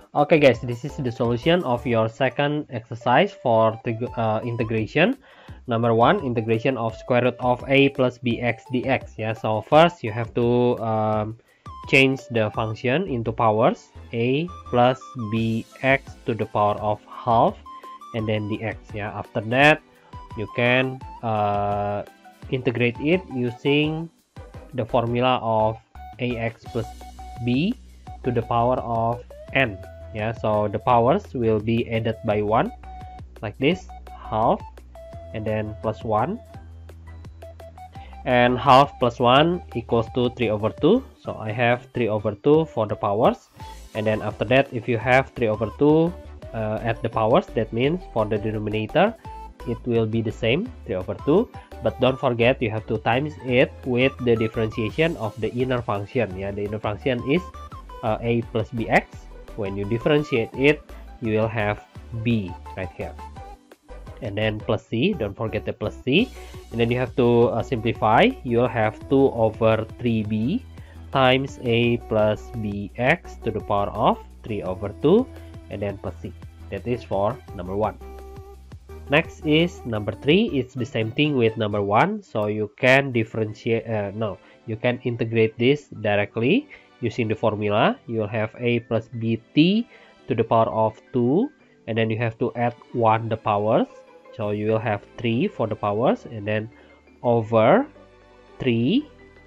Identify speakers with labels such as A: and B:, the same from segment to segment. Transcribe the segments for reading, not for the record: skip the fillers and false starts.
A: Okay guys, this is the solution of your second exercise for integration. Number one, integration of square root of a plus bx dx. Yeah, so first you have to change the function into powers, a plus bx to the power of half, and then dx. Yeah, after that you can integrate it using the formula of ax plus b to the power of n. Yeah, so the powers will be added by 1 like this, half and then plus 1, and half plus 1 equals to 3 over 2. So I have 3 over 2 for the powers, and then after that if you have 3 over 2 at the powers, that means for the denominator it will be the same, 3 over 2, but don't forget you have to times it with the differentiation of the inner function. Yeah, the inner function is a plus bx. When you differentiate it, you will have b right here, and then plus c, don't forget the plus c, and then you have to simplify. You'll have 2 over 3b times a plus bx to the power of 3 over 2, and then plus c. That is for number 1. Next is number 3. It's the same thing with number 1, so you can differentiate, you can integrate this directly using the formula. You'll have a plus bt to the power of 2, and then you have to add 1 the powers, so you will have 3 for the powers, and then over 3,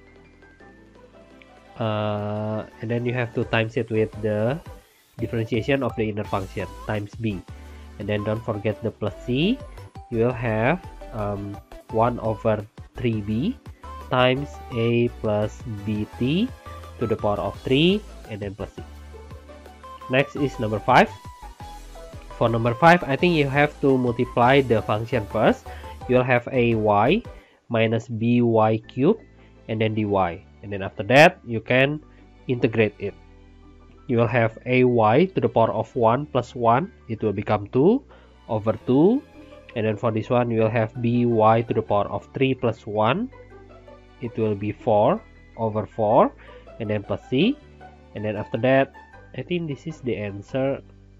A: and then you have to times it with the differentiation of the inner function times b, and then don't forget the plus c. You will have 1 over 3b times a plus bt to the power of 3, and then plus c. Next is number 5. For number 5, I think you have to multiply the function first. You'll have a y minus by cubed and then dy, and then after that you can integrate it. You will have ay to the power of 1 plus 1, it will become 2 over 2, and then for this one you will have by to the power of 3 plus 1, it will be 4 over 4, and then plus c, and then after that I think this is the answer.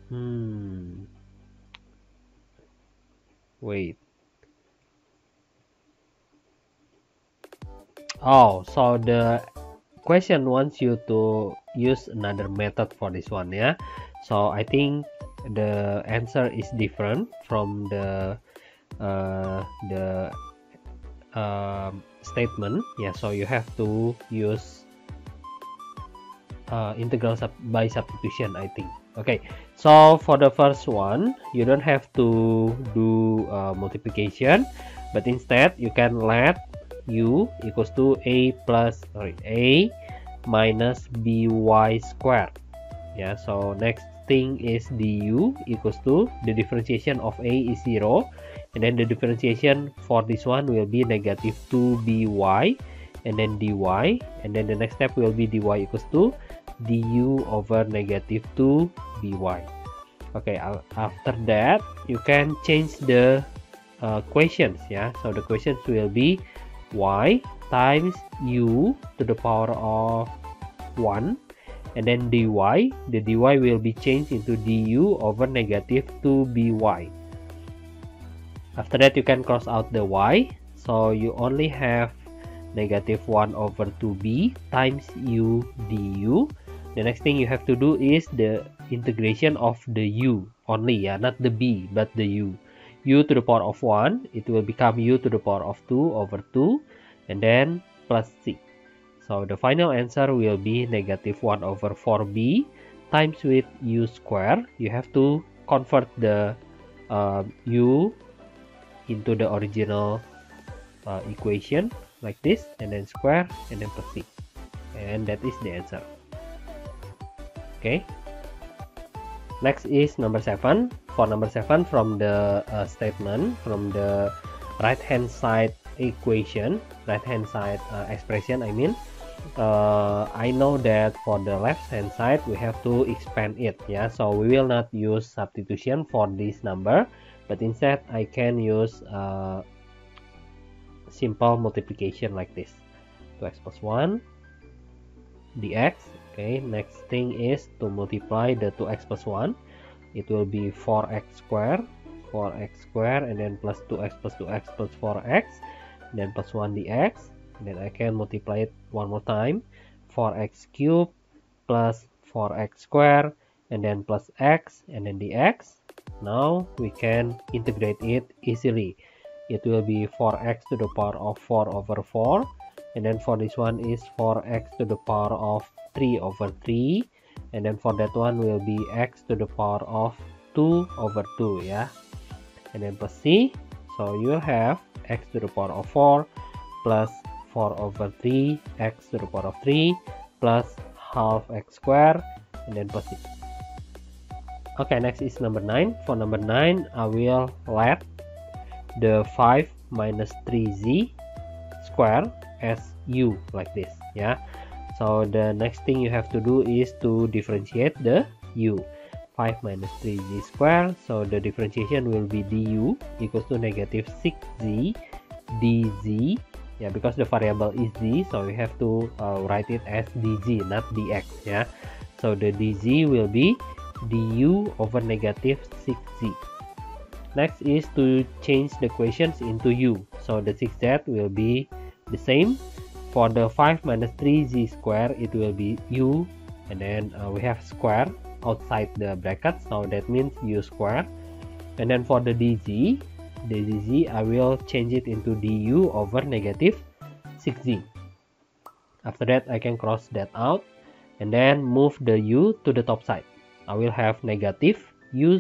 A: Wait. Oh, so the question wants you to use another method for this one. Yeah, so I think the answer is different from the statement. Yeah, so you have to use integral by substitution, I think. Okay, so for the first one you don't have to do multiplication, but instead you can let u equals to a minus by squared. Yeah, so next thing is du equals to the differentiation of a is 0, and then the differentiation for this one will be negative 2by and then dy, and then the next step will be dy equals to du over negative 2 by. Okay, after that you can change the equations. Yeah, so the equations will be y times u to the power of 1, and then dy, the dy will be changed into du over negative 2by. After that you can cross out the y, so you only have negative 1 over 2b times u du. The next thing you have to do is the integration of the u only, yeah, not the b but the u. U to the power of 1, it will become u to the power of 2 over 2, and then plus c. So the final answer will be negative 1 over 4b times with u square. You have to convert the u into the original equation like this, and then square, and then plus c, and that is the answer. Okay, next is number 7. For number 7, from the statement, from the right hand side equation, right hand side expression, I mean, I know that for the left hand side we have to expand it. Yeah, so we will not use substitution for this number, but instead I can use simple multiplication like this. 2x plus 1 dx Okay, next thing is to multiply the 2x plus 1. It will be 4x squared, and then plus 2x plus 2x plus 4x, and then plus 1 dx. And then I can multiply it one more time, 4x cubed plus 4x squared, and then plus x, and then dx. Now we can integrate it easily. It will be 4x to the power of 4 over 4, and then for this one is 4x to the power of 3 over 3, and then for that one will be x to the power of 2 over 2, yeah, and then plus c. So you will have x to the power of 4 plus 4 over 3 x to the power of 3 plus half x squared, and then plus c. Okay, next is number 9. For number 9, I will let the 5 minus 3z square as u like this, yeah. So the next thing you have to do is to differentiate the u. 5 minus 3z square, so the differentiation will be du equals to negative 6z dz, yeah, because the variable is z, so we have to write it as dz, not dx, yeah. So the dz will be du over negative 6z. Next is to change the equations into u. So the 6z will be the same. For the 5 minus 3z square, it will be u, and then we have square outside the bracket, so that means u square. And then for the dz, I will change it into du over negative 6z. After that, I can cross that out and then move the u to the top side. I will have negative u,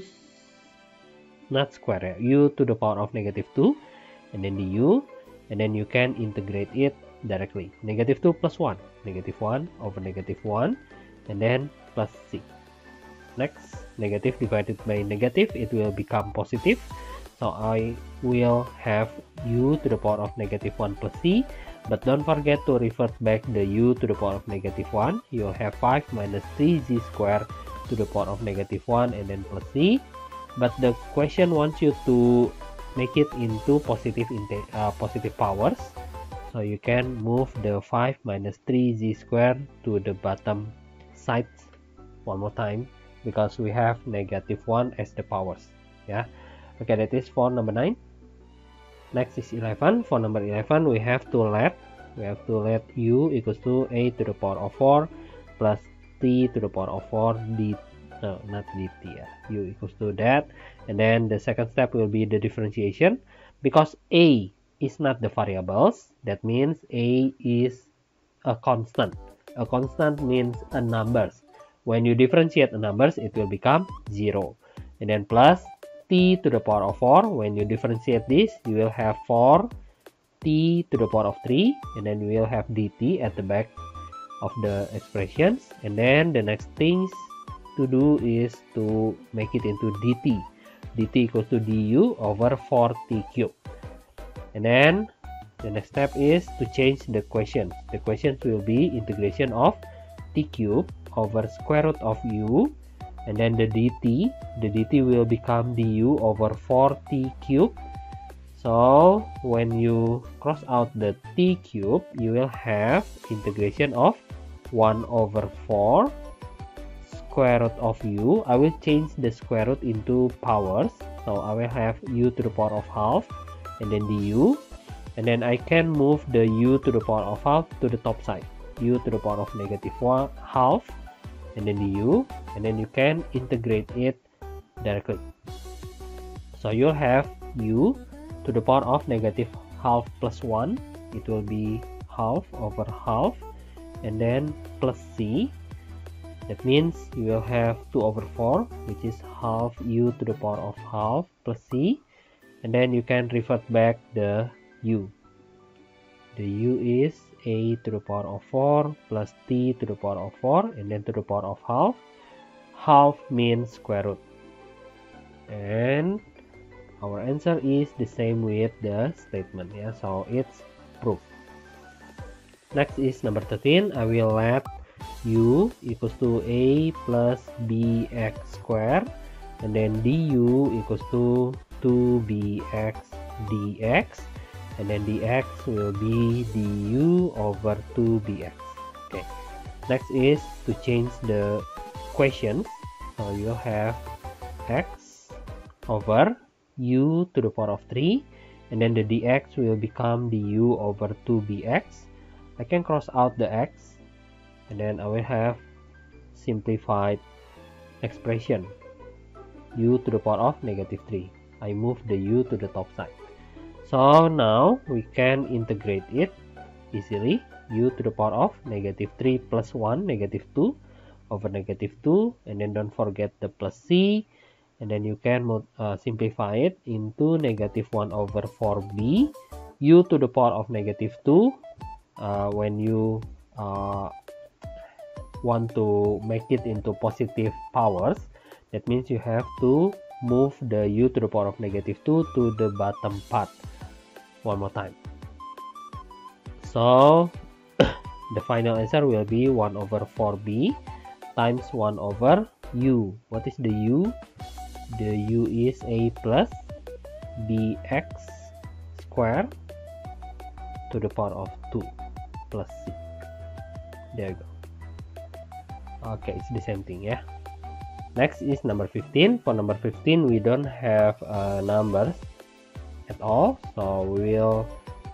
A: not square, u to the power of negative 2, and then du, and then you can integrate it directly. Negative 2 plus 1, negative 1 over negative 1, and then plus c. Next, negative divided by negative, it will become positive. So I will have u to the power of negative 1 plus c, but don't forget to revert back the u to the power of negative 1. You'll have 5 minus 3z squared to the power of negative 1 and then plus c. But the question wants you to make it into positive powers. So you can move the 5 minus 3z squared to the bottom side one more time, because we have negative 1 as the powers, yeah. Okay, that is for number 9. Next is 11. For number 11, we have to let u equals to a to the power of 4 plus t to the power of 4 d, no, not dt, yeah. U equals to that, and then the second step will be the differentiation. Because a is not the variables, that means a is a constant. A constant means a numbers. When you differentiate a numbers, it will become 0. And then plus t to the power of 4. When you differentiate this, you will have 4 t to the power of 3, and then we will have dt at the back of the expressions. And then the next things to do is to make it into dt. dt equals to du over 4t cubed. And then the next step is to change the equations. The equations will be integration of t cubed over square root of u, and then the dt will become du over 4t cubed. So when you cross out the t cubed, you will have integration of 1 over 4 square root of u. I will change the square root into powers, so I will have u to the power of half and then du, and then I can move the u to the power of half to the top side, u to the power of negative 1 half, and then du, and then you can integrate it directly. So you'll have u to the power of negative half plus 1, it will be half over half, and then plus c. That means you will have 2 over 4, which is half u to the power of half plus c, and then you can revert back the u. The u is a to the power of 4 plus t to the power of 4, and then to the power of half. Half means square root. And our answer is the same with the statement, yeah, so it's proof. Next is number 13. I will let u equals to a plus bx squared, and then du equals to 2bx dx, and then dx will be du over 2bx. Okay, Next is to change the quotients. So you'll have x over u to the power of 3, and then the dx will become du over 2bx. I can cross out the x, and then I will have simplified expression u to the power of -3. I move the u to the top side. So now we can integrate it easily. U to the power of -3 plus 1, -2 over -2, and then don't forget the plus c, and then you can simplify it into -1 over 4b u to the power of -2. When you want to make it into positive powers, that means you have to move the u to the power of -2 to the bottom part one more time. So the final answer will be 1 over 4b times 1 over u. What is the u? The u is a plus bx square to the power of 2 plus c. There you go. Okay, it's the same thing, yeah. Next is number 15. For number 15, we don't have numbers at all, so we will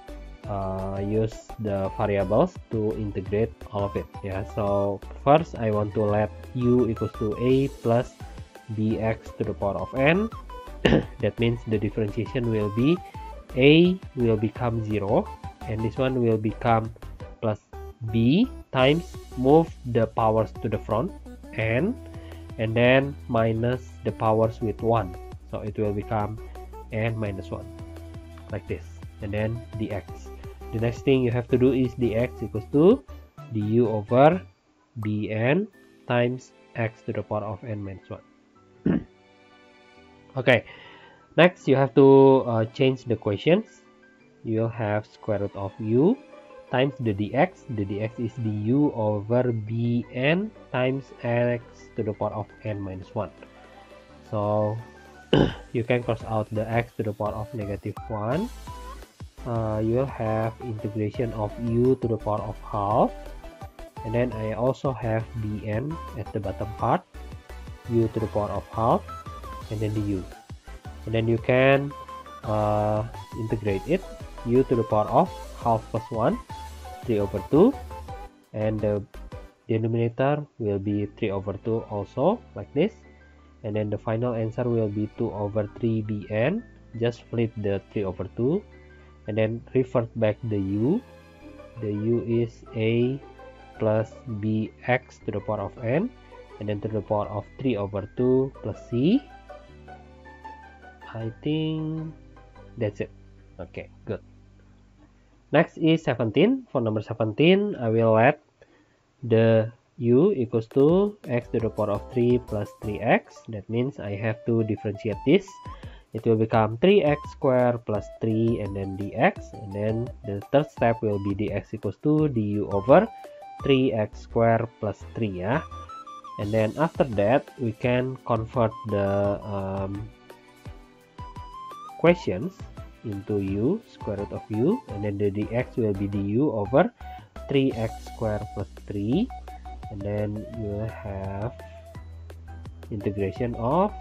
A: use the variables to integrate all of it. Yeah, so first I want to let u equals to a plus bx to the power of n. That means the differentiation will be a will become 0, and this one will become plus b times move the powers to the front n, and then minus the powers with 1, so it will become n minus 1 like this, and then dx. The next thing you have to do is dx equals to du over bn times x to the power of n minus 1. Okay, next you have to change the equations. You'll have square root of u times the dx. The dx is du over bn times x to the power of n minus 1. So you can cross out the x to the power of -1. You will have integration of u to the power of half, and then I also have bn at the bottom part, u to the power of half, and then the u, and then you can integrate it. U to the power of half plus 1, 3 over 2, and the denominator will be 3 over 2 also like this, and then the final answer will be 2 over 3 bn. Just flip the 3 over 2 and then revert back the u. The u is a plus bx to the power of n, and then to the power of 3 over 2 plus c. I think that's it. Okay, good. Next is 17. For number 17, I will let the u equals to x to the power of 3 plus 3x. That means I have to differentiate this. It will become 3x squared plus 3 and then dx. And then the third step will be dx equals to du over 3x squared plus 3, yeah. And then after that, we can convert the quotients into u, square root of u, and then the dx will be du over 3x squared plus 3, and then you will have integration of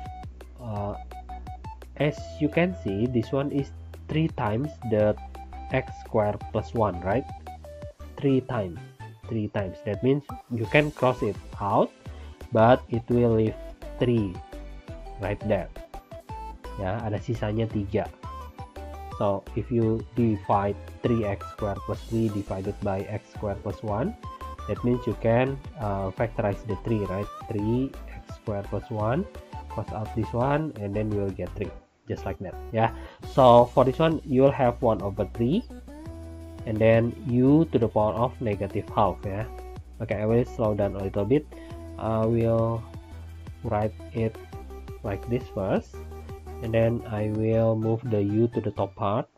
A: as you can see, this one is 3 times the x squared plus 1, right? 3 times. That means you can cross it out, but it will leave 3 right there. Ya, ada sisanya 3. So if you divide 3x squared plus 3 divided by x squared plus 1, that means you can factorize the 3, right? 3x squared plus 1, cross out this one, and then you will get 3, just like that. Yeah. So for this one, you will have 1 over 3, and then u to the power of -half. Yeah. Okay, I will slow down a little bit. I will write it like this first, and then I will move the u to the top part,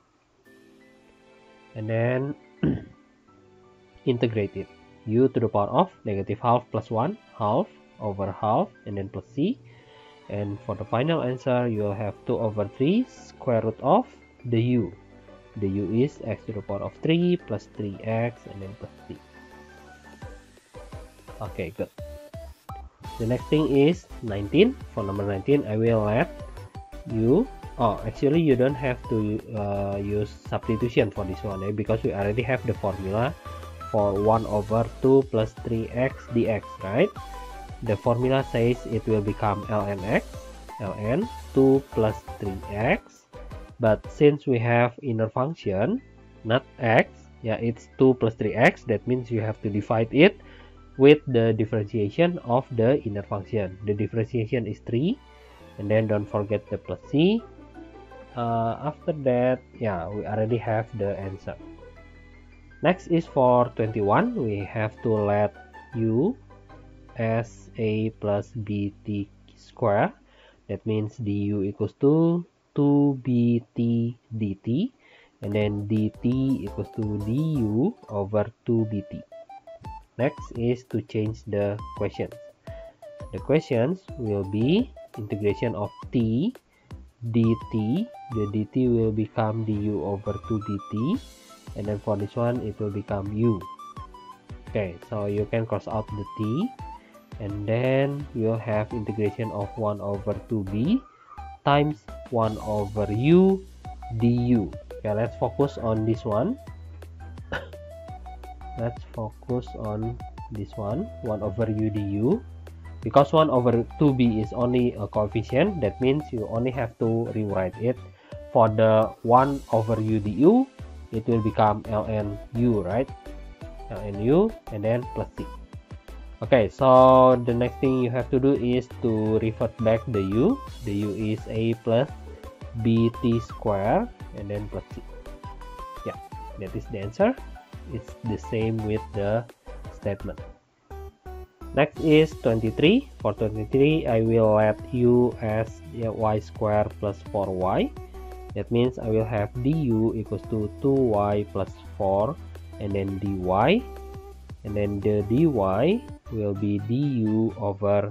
A: and then integrate it. U to the power of -half plus 1, half over half, and then plus c. And for the final answer, you'll have 2 over 3 square root of the u. The u is x to the power of 3 plus 3x and then plus c. Okay, good. The next thing is 19. For number 19, I will let you, actually you don't have to use substitution for this one, because we already have the formula for 1 over 2 plus 3x dx, right? The formula says it will become ln x, ln 2 plus 3x, but since we have inner function, not x, yeah, it's 2 plus 3x, that means you have to divide it with the differentiation of the inner function. The differentiation is 3, and then don't forget the plus c. After that, yeah, we already have the answer. Next is for 21. We have to let u as a plus bt square. That means du equals to 2bt dt, and then dt equals to du over 2bt. Next is to change the questions. The questions will be integration of t dt. The dt will become du over 2bt, and then for this one it will become u. Okay, so you can cross out the t, and then you'll have integration of 1 over 2b times 1 over u du. Okay, let's focus on this one. Let's focus on this one, 1 over u du. Because 1 over 2b is only a coefficient, that means you only have to rewrite it. For the 1 over u du, it will become ln u, right? Ln u, and then plus c. Okay, so the next thing you have to do is to revert back the u. The u is a plus bt square, and then plus c. Yeah, that is the answer. It's the same with the statement. Next is 23. For 23, I will let u as y square plus 4y. That means I will have du equals to 2y plus 4, and then dy, and then the dy will be du over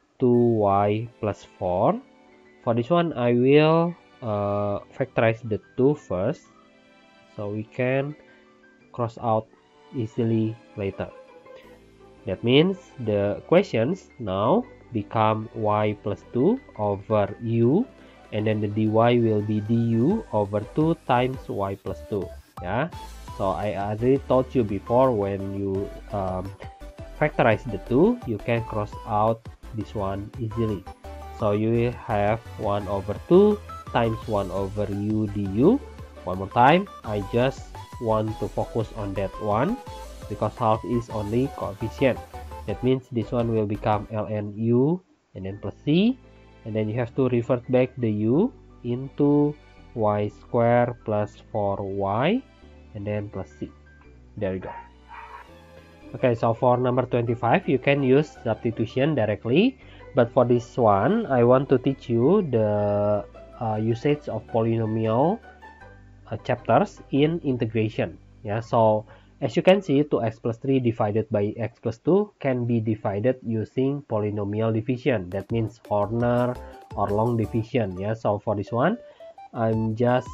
A: 2y plus 4. For this one, I will factorize the 2 first, so we can cross out easily later. That means the questions now become y plus 2 over u, and then the dy will be du over 2 times y plus 2. Yeah, so I already told you before, when you factorize the 2, you can cross out this one easily. So you will have 1 over 2 times 1 over u du. One more time, I just want to focus on that one, because half is only coefficient. That means this one will become ln u, and then plus c, and then you have to revert back the u into y square plus 4y, and then plus c. There you go. Okay, so for number 25, you can use substitution directly, but for this one, I want to teach you the usage of polynomial chapters in integration. Yeah, so as you can see, 2x plus 3 divided by x plus 2 can be divided using polynomial division. That means Horner or long division. Yeah, so for this one, I'm just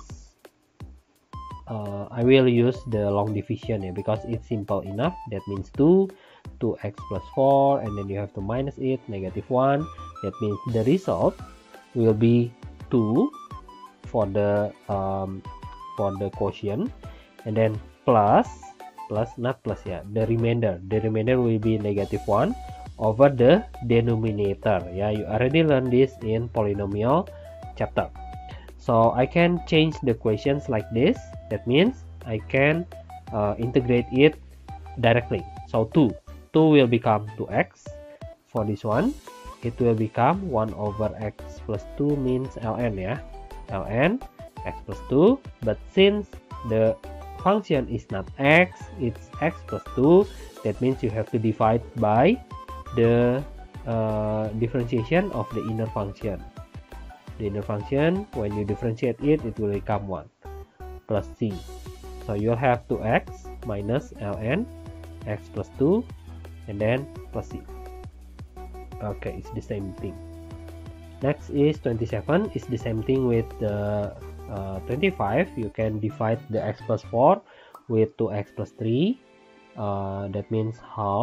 A: I will use the long division, because it's simple enough. That means 2x plus 4, and then you have to minus it, negative 1. That means the result will be 2 for the quotient, and then plus not plus, yeah, the remainder will be negative 1 over the denominator. Yeah, you already learned this in polynomial chapter. So I can change the equations like this. That means I can integrate it directly. So 2 will become 2x. For this one, it will become 1 over x plus 2 means ln, yeah, ln x plus 2. But since the function is not x, it's x plus 2, that means you have to divide by the differentiation of the inner function. The inner function, when you differentiate it, it will become 1 plus c. So you'll have 2x minus ln x plus 2, and then plus c. Okay, it's the same thing. Next is 27. It's the same thing with the 25. You can divide the x plus 4 with 2x plus 3. That means half,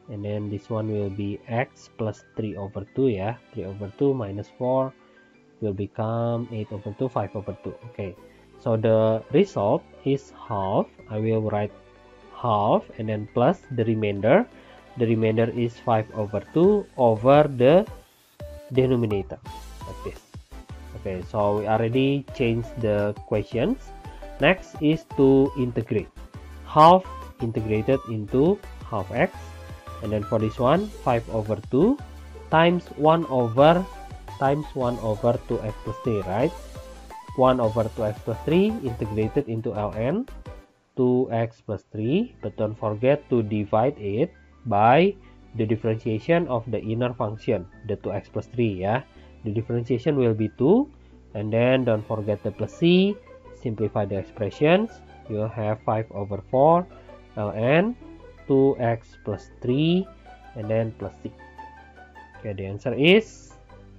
A: and then this one will be x plus 3 over 2 ya. 3 over 2 minus 4 will become 8 over 2, 5 over 2. Okay, so the result is half. I will write half and then plus the remainder. The remainder is 5 over 2 over the denominator, like this. Okay, so we already changed the questions. Next is to integrate. Half integrated into half x, and then for this one 5 over 2 times 1 over 2x plus 3, right? 1 over 2x plus 3 integrated into ln 2x plus 3, but don't forget to divide it by the differentiation of the inner function, the 2x plus 3 ya. The differentiation will be 2, and then don't forget the plus c. Simplify the expressions, you'll have 5 over 4 ln 2x plus 3 and then plus c. Okay, the answer is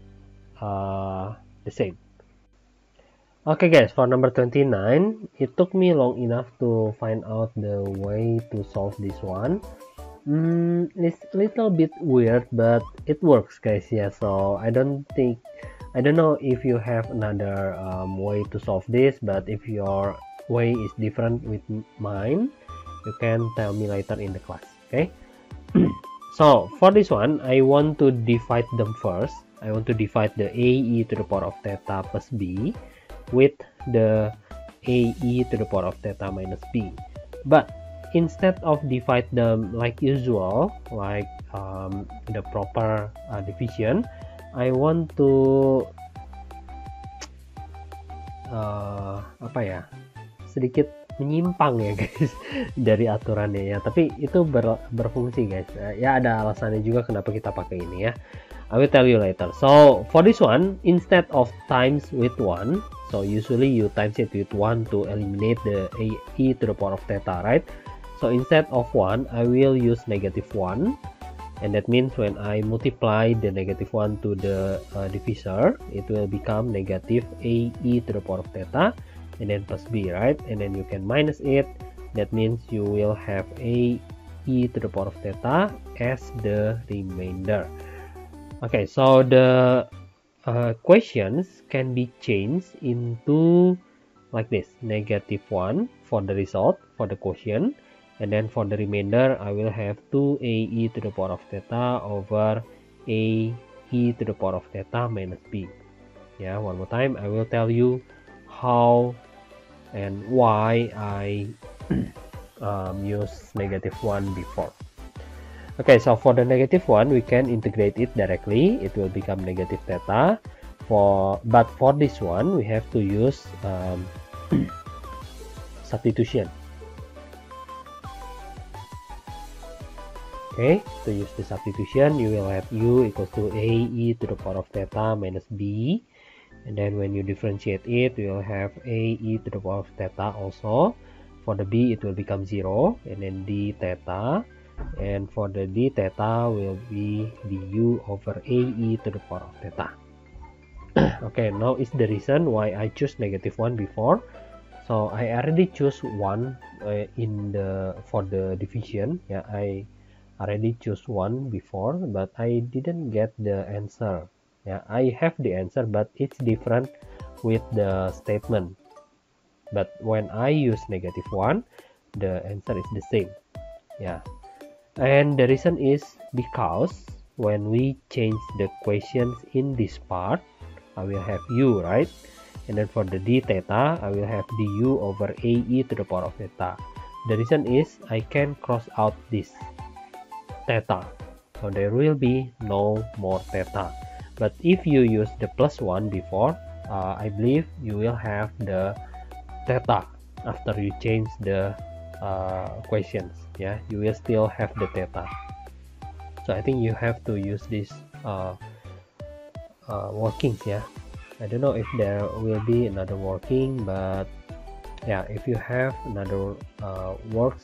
A: the same. Okay guys, for number 29, it took me long enough to find out the way to solve this one. It's a little bit weird, but it works guys. Yeah, so I don't know if you have another way to solve this, but if your way is different with mine, you can tell me later in the class. Okay. So for this one, I want to divide them first. I want to divide the ae to the power of theta plus b with the ae to the power of theta minus b. But instead of divide them like usual, like the proper division, I want to sedikit menyimpang ya guys dari aturannya ya, tapi itu berfungsi guys ya. Ada alasannya juga kenapa kita pakai ini ya. I will tell you later. So for this one, instead of times with 1, so usually you times it with 1 to eliminate the e to the power of theta, right? So instead of 1, I will use negative 1, and that means when I multiply the negative 1 to the divisor, it will become negative ae to the power of theta and then plus b, right? And then you can minus it. That means you will have ae to the power of theta as the remainder. Okay, so the questions can be changed into like this: negative 1 for the result, for the quotient, and then for the remainder I will have 2ae to the power of theta over ae to the power of theta minus b. Yeah, one more time I will tell you how and why I use negative 1 before. Okay, so for the negative 1, we can integrate it directly. It will become negative theta. But for this one, we have to use substitution. Okay, to use the substitution, you will have u equals to ae to the power of theta minus b. And then when you differentiate it, you will have ae to the power of theta also. For the b, it will become 0, and then d theta. And for the d theta will be du over ae to the power of theta. Okay, now is the reason why I choose negative 1 before. So I already choose 1 for the division. Yeah, I already choose 1 before, but I didn't get the answer. Yeah, I have the answer, but it's different with the statement. But when I use negative 1, the answer is the same. Yeah. And the reason is because when we change the questions in this part, I will have u, right? And then for the d theta, I will have du over ae to the power of theta. The reason is I can cross out this theta, so there will be no more theta. But if you use the plus 1 before, I believe you will have the theta after you change the questions. Yeah, you will still have the theta. So I think you have to use this workings. Yeah, I don't know if there will be another working, but yeah, if you have another works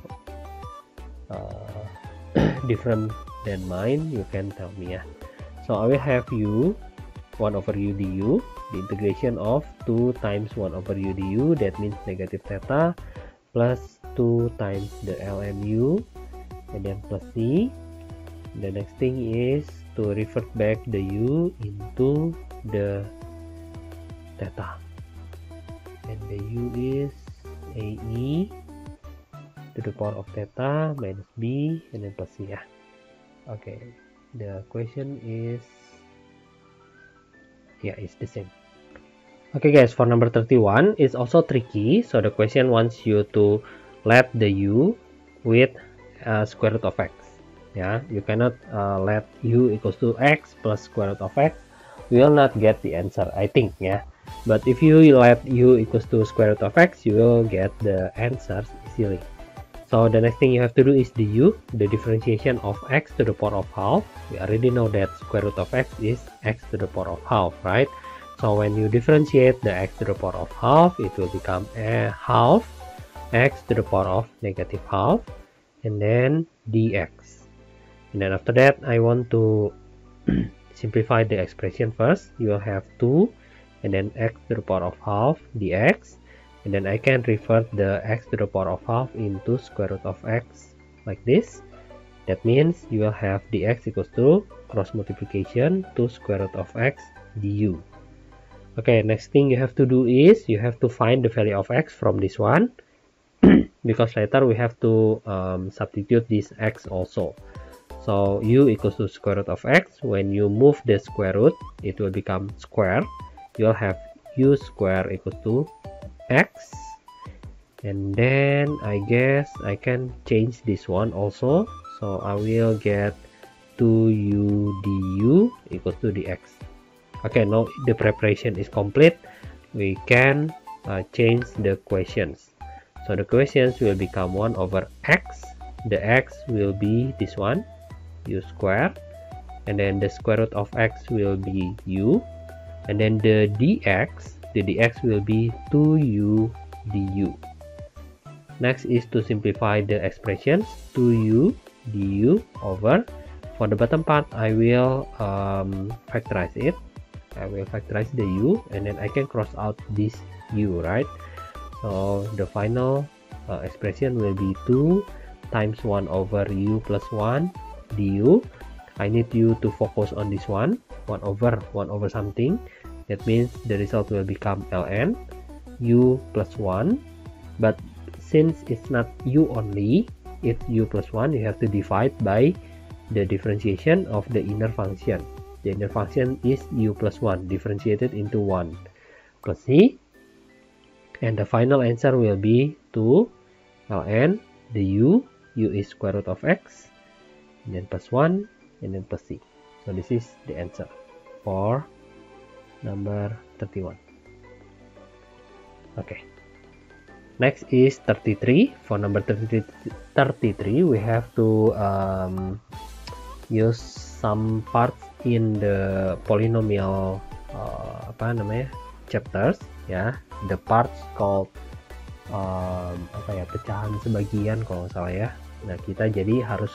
A: different than mine, you can tell me. Yeah, so I will have u 1 over u du, the integration of 2 times 1 over u du, that means negative theta, plus 2 times the ln u, and then plus c, The next thing is to revert back the u into the theta, and the u is ae to the power of theta minus b and then plus c. Okay, the question is it's the same. Okay guys, for number 31 it's also tricky. So the question wants you to let the u with square root of x. You cannot let u equals to x plus square root of x. You will not get the answer, I think. But if you let u equals to square root of x, you will get the answers easily. So the next thing you have to do is the u, the differentiation of x to the power of half. We already know that square root of x is x to the power of half, right? So when you differentiate the x to the power of half, it will become a half x to the power of negative half, and then dx. And then after that, I want to simplify the expression first. You will have 2 and then x to the power of half dx, and then I can revert the x to the power of half into square root of x like this. That means you will have dx equals to cross multiplication to square root of x du. Okay, next thing you have to do is you have to find the value of x from this one because later we have to substitute this x also. So u equals to square root of x. When you move the square root, it will become square. You'll have u square equals to x, and then I guess I can change this one also. So I will get 2u du equals to dx. Okay, now the preparation is complete. We can change the equations. So the equations will become 1 over x. The x will be this one, u square, and then the square root of x will be u, and then the dx will be 2u du. Next is to simplify the expressions. 2u du over, for the bottom part I will factorize it. I will factorize the u, and then I can cross out this u, right? So the final expression will be 2 times 1 over u plus 1 du. I need you to focus on this one, 1 over something. That means the result will become ln u plus 1. But since it's not u only, it's u plus 1, you have to divide by the differentiation of the inner function. The inner function is u plus 1 differentiated into 1 plus c, and the final answer will be 2 ln the u is square root of x, and then plus 1 and then plus c. So this is the answer for number 31. Okay, next is 33. For number 33 we have to use some parts in the polynomial chapters, the parts called pecahan sebagian kalau nggak salah ya. Nah, kita jadi harus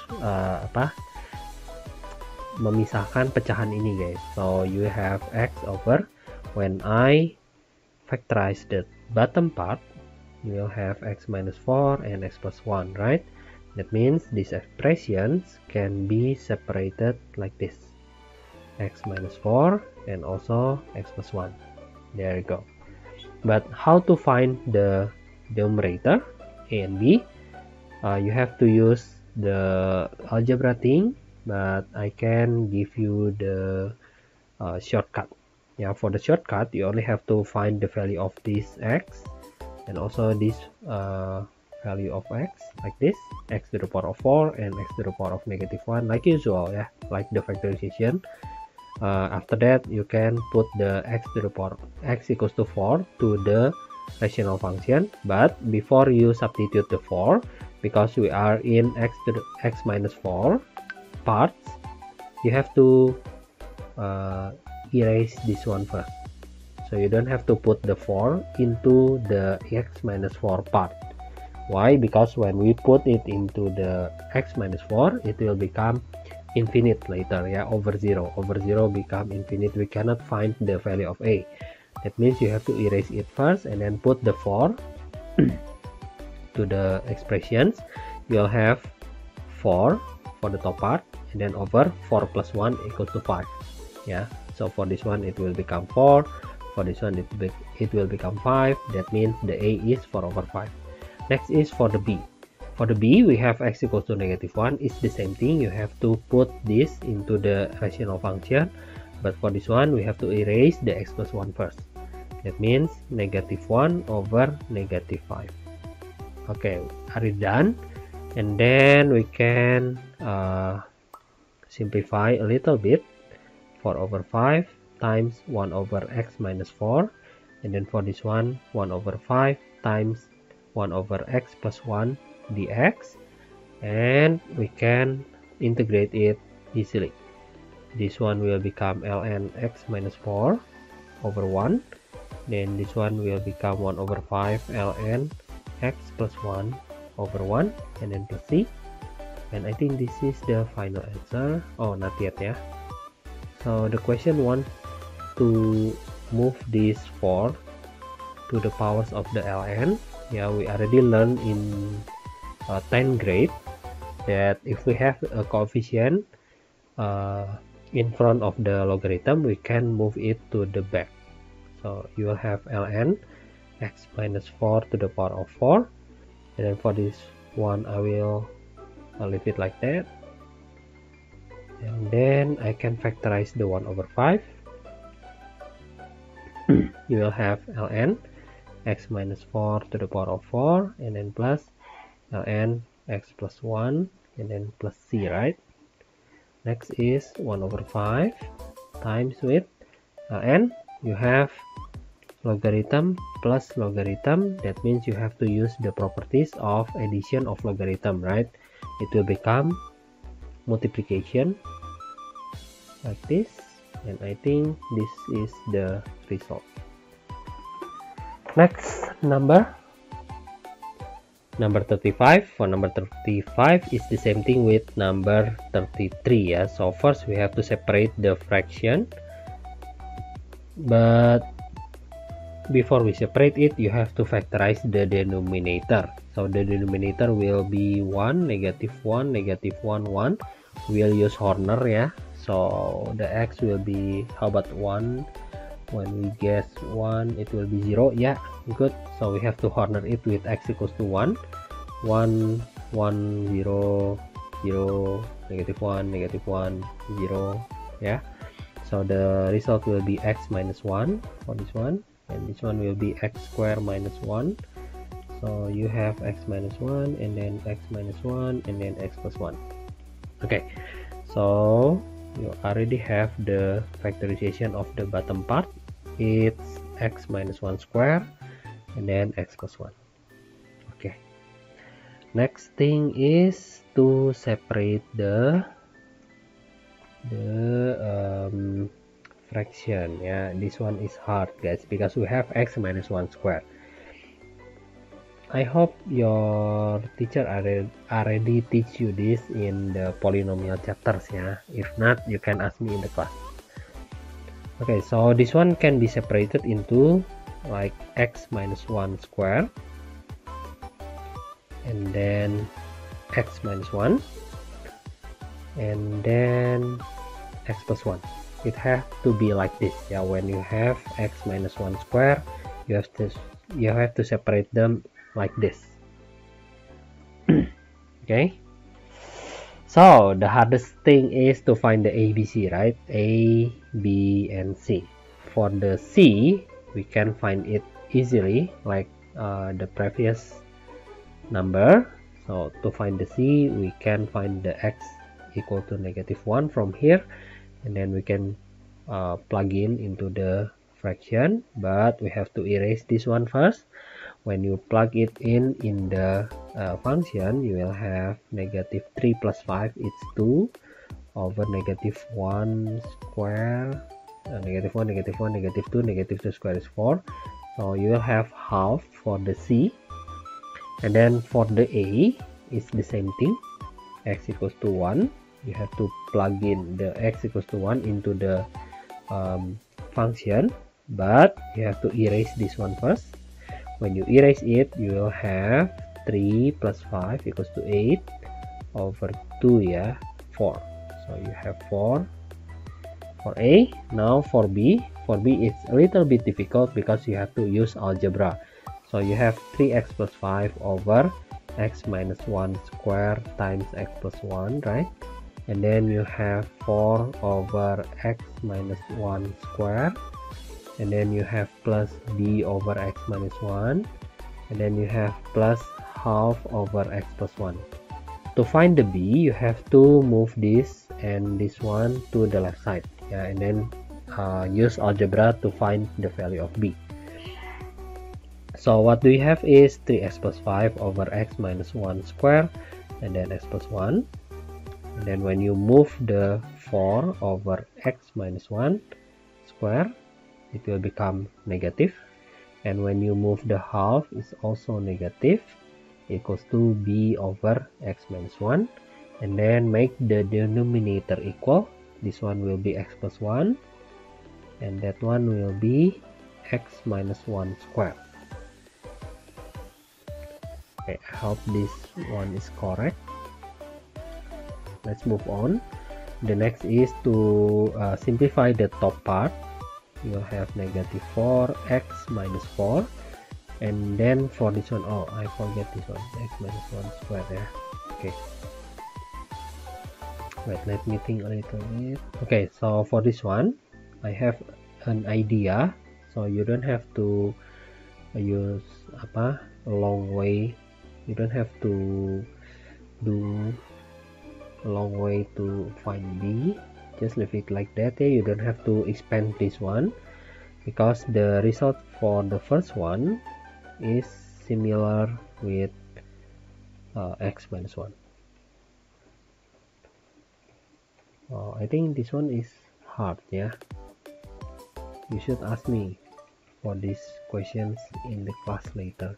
A: memisahkan pecahan ini guys. So you have x over, when I factorize the bottom part, you will have x minus 4 and x plus 1, right? That means these expressions can be separated like this, x minus 4 and also x plus 1. There you go. But how to find the numerator a and b? You have to use the algebra thing, but I can give you the shortcut. For the shortcut, you only have to find the value of this x and also this value of x like this, x to the power of 4 and x to the power of negative 1 like usual, like the factorization. After that, you can put the x to the power x equals to 4 to the rational function, but before you substitute the 4, because we are in x to the x minus 4 parts, you have to erase this one first. So you don't have to put the 4 into the x minus 4 part. Why? Because when we put it into the x minus 4, it will become infinite later, over 0 become infinite. We cannot find the value of a. That means you have to erase it first and then put the 4 to the expressions. You'll have 4 for the top part and then over 4 plus 1 equals to 5. Yeah, so for this one it will become 4, for this one it will become 5. That means the A is 4 over 5. Next is for the B. For the B, we have x equals to -1. It's the same thing. You have to put this into the rational function, but for this one we have to erase the x plus 1 first. That means -1 over -5. Okay, are it done? And then we can simplify a little bit. 4 over 5 times 1 over x minus 4, and then for this one 1 over 5 times 1 over x plus 1 dx, and we can integrate it easily. This one will become ln x minus 4 over 1, then this one will become 1 over 5 ln x plus 1 over 1, and then plus c. And I think this is the final answer. Oh, not yet, yeah. So the question wants to move this 4 to the powers of the ln. Yeah, we already learned in 10th grade that if we have a coefficient in front of the logarithm, we can move it to the back. So you will have ln x minus 4 to the power of 4, and then for this one I'll leave it like that, and then I can factorize the 1 over 5. You will have ln x minus 4 to the power of 4, and then plus ln x plus 1, and then plus c, right? Next is 1 over 5 times with ln. You have logarithm plus logarithm. That means you have to use the properties of addition of logarithm, right? It will become multiplication like this, and I think this is the result. Next number 35. For number 35 is the same thing with number 33. Yeah, so first we have to separate the fraction, but before we separate it, you have to factorize the denominator. So the denominator will be 1, -1, -1, 1. We'll use Horner, yeah. So the x will be, how about 1? When we guess 1, it will be 0. Yeah, good. So we have to Horner it with x equals to 1, 1, 1, 0, 0, -1, -1, 0. Yeah. So the result will be x minus 1 for this one, and this one will be x squared minus 1. So you have x minus 1, and then x minus 1, and then x plus 1. Okay, so you already have the factorization of the bottom part. It's x minus 1 square, and then x plus 1. Okay, next thing is to separate the fraction. Yeah, this one is hard, guys, because we have x minus 1 square. I hope your teacher already teach you this in the polynomial chapters, yeah. If not, you can ask me in the class. Okay, so this one can be separated into like x minus 1 square, and then x minus 1, and then x plus 1. It has to be like this, yeah. When you have x minus 1 square, you have to separate them like this. Okay, so the hardest thing is to find the ABC, right? A, B, and C. For the C, we can find it easily, like the previous number. So to find the C, we can find the x equal to -1 from here, and then we can plug in into the fraction, but we have to erase this one first. When you plug it in the function, you will have -3 plus 5, it's 2 over -1 square, -1, -1, -2, -2 square is 4. So you will have half for the C, and then for the A, it's the same thing. X equals to 1. You have to plug in the x equals to 1 into the function, but you have to erase this one first. When you erase it, you will have 3 plus 5 equals to 8 over 2, yeah, 4. So you have 4 for A. Now for B it's a little bit difficult because you have to use algebra. So you have 3x plus 5 over x minus 1 square times x plus 1, right? And then you have 4 over x minus 1 square, and then you have plus b over x minus 1, and then you have plus half over x plus 1. To find the b, you have to move this and this one to the left side, yeah, and then use algebra to find the value of b. So what we have is 3x plus 5 over x minus 1 square, and then x plus 1. And then when you move the 4 over x minus 1 square, it will become negative. And when you move the half, is also negative, equals to b over x minus 1. And then make the denominator equal. This one will be x plus 1, and that one will be x minus 1 square. Okay, I hope this one is correct. Let's move on. The next is to simplify the top part. You'll have negative 4x minus 4, and then for this one, oh, I forget this one, x minus 1 square, yeah. Okay, wait, let me think a little bit. Okay, so for this one I have an idea, so you don't have to use a long way, you don't have to do a long way to find b, just leave it like that. You don't have to expand this one because the result for the first one is similar with x minus 1. I think this one is hard, yeah. You should ask me for these questions in the class later.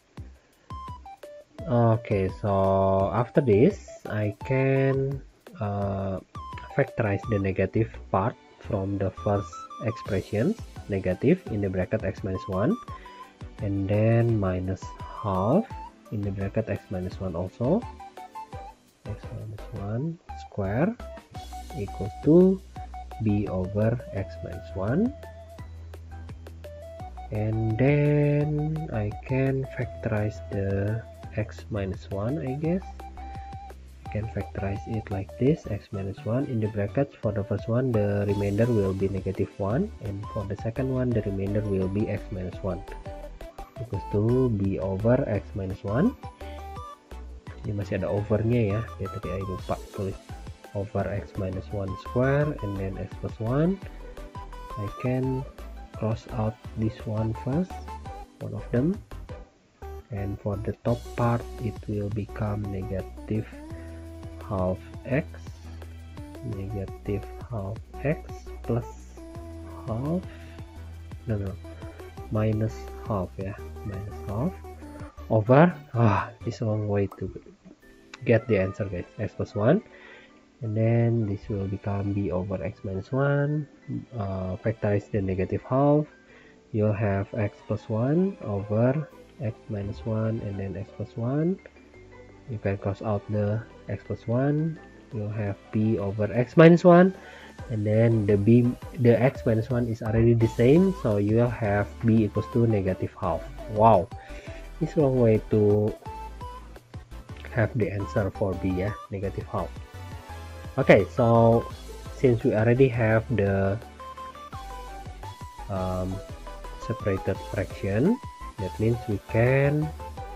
A: Okay, so after this I can factorize the negative part from the first expression, negative in the bracket x minus 1, and then minus half in the bracket x minus 1 also, x minus 1 square equals to b over x minus 1. And then I can factorize the x minus 1, I guess. I can factorize it like this, x minus 1 in the brackets. For the first one the remainder will be negative 1, and for the second one the remainder will be x minus 1 equals to b over x minus 1. Ini masih ada overnya ya, dia tadi saya lupa tulis, over x minus 1 square and then x plus 1. I can cross out this one first, one of them, and for the top part it will become negative half x, negative half x plus half, no, minus half, yeah, minus half over, this a long way to get the answer, guys, x plus 1. And then this will become b over x minus 1. Factorize the negative half, you'll have x plus 1 over x minus 1, and then x plus 1. You can cross out the x plus 1, you'll have b over x minus 1, and then the x minus 1 is already the same, so you'll have b equals to negative half. Wow, it's a long way to have the answer for b, yeah, negative half. Okay, so since we already have the separated fraction, that means we can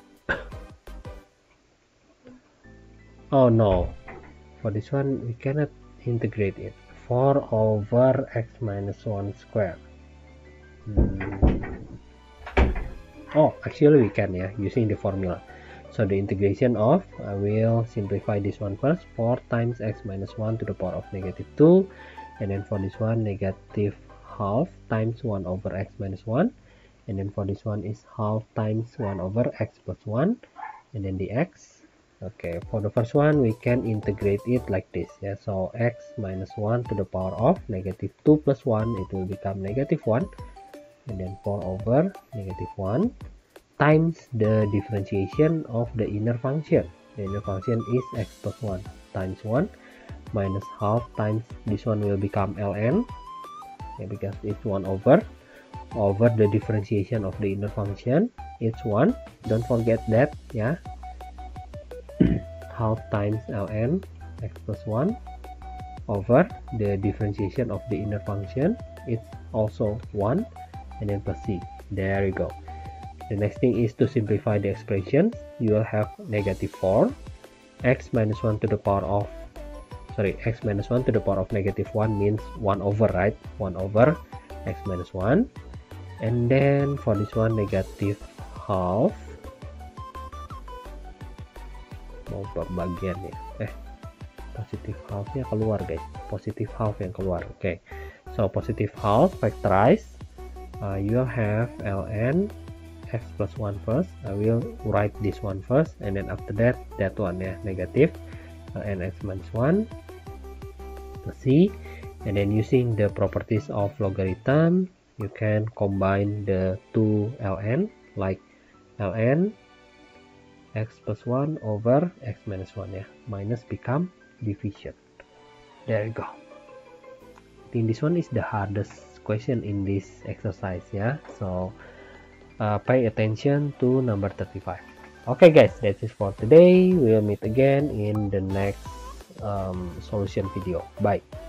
A: oh no, for this one we cannot integrate it. 4 over x minus 1 square. Oh, actually we can, yeah, using the formula. So the integration of, I will simplify this one first, 4 times x minus 1 to the power of negative 2, and then for this one negative half times 1 over x minus 1, and then for this one is half times 1 over x plus 1, and then the x. Okay, for the first one we can integrate it like this, yeah. So x minus 1 to the power of negative 2 plus 1, it will become negative 1, and then 4 over negative 1 times the differentiation of the inner function. The inner function is x plus 1 times 1, minus half times this one will become ln, because it's 1 over the differentiation of the inner function, it's 1, don't forget that, half times ln x plus 1 over the differentiation of the inner function, it's also 1, and then plus c. There you go. The next thing is to simplify the expression. You will have negative 4 x minus 1 to the power of x minus 1 to the power of negative 1 means 1 over, right? 1 over x minus 1, and then for this one negative half, mau bagian ya, positive halfnya keluar guys, positive half yang keluar. Okay, so positive half factorize, you will have ln x plus 1 first. I will write this one first, and then after that one ya, negative ln x minus 1 plus c, and then using the properties of logarithm, you can combine the two ln, like ln x plus 1 over x minus 1 ya, minus become division. There you go. I think this one is the hardest question in this exercise ya, so pay attention to number 35. Okay guys, that's it for today. We'll meet again in the next solution video. Bye.